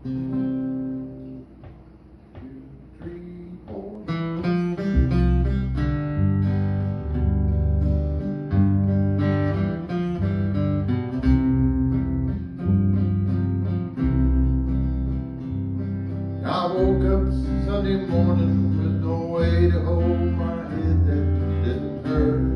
I woke up Sunday morning with no way to hold my head that didn't hurt.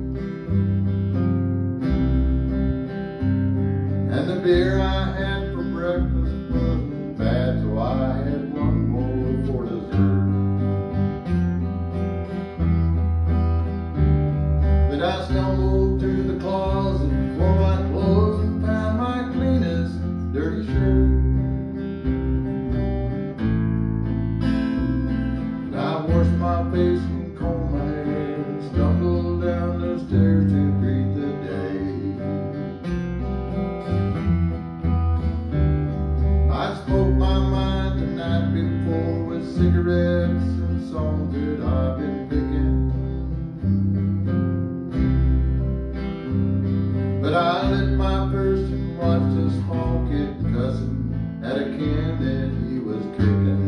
And the beer I had for breakfast wasn't bad, so I had one more for dessert. But I stumbled to the closet for my clothes and found my cleanest dirty shirt. Washed my face and combed my hair and stumbled down the stairs to greet the day. I spoke my mind the night before with cigarettes and songs that I've been picking. But I lit my first and watched a small kid cussing at a can that he was kicking.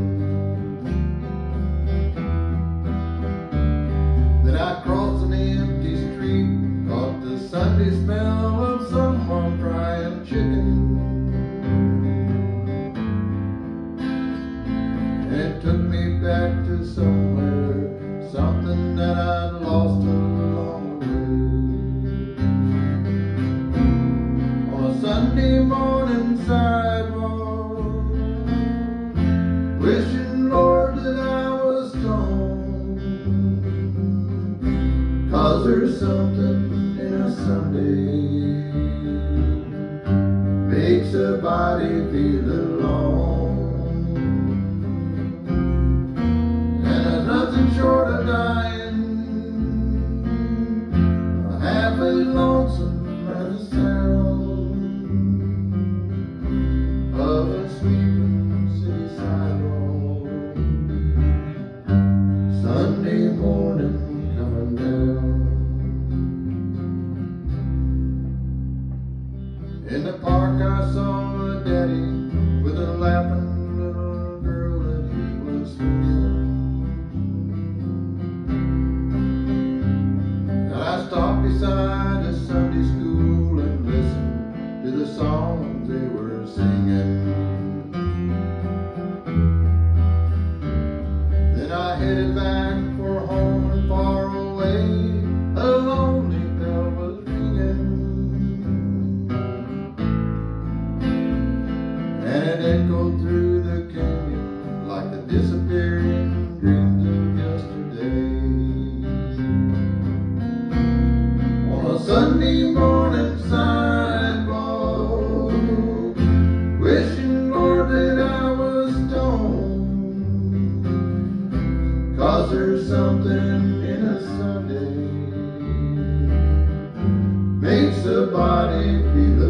I crossed an empty street, caught the Sunday smell of someone frying chicken. And it took me back to somewhere, something that I'd lost along the way. On a Sunday morning sidewalk, wishing, Lord, that I was stoned. 'Cause there's something in a Sunday makes a body feel alone. And there's nothing short of dying, half as lonesome as the sound of a sweeping city sidewalk. Sunday morning coming down. In the park I saw a daddy with a laughing little girl that he was swinging. And I stopped beside a Sunday school and listened to the songs they were singing. Then I headed back for home, and far away a lonely bell was ringing. And it echoed through the canyon like the disappearing dreams of yesterday. On a Sunday morning sidewalk, wishing, Lord, that I was stoned. 'Cause there's something in a Sunday makes a body feel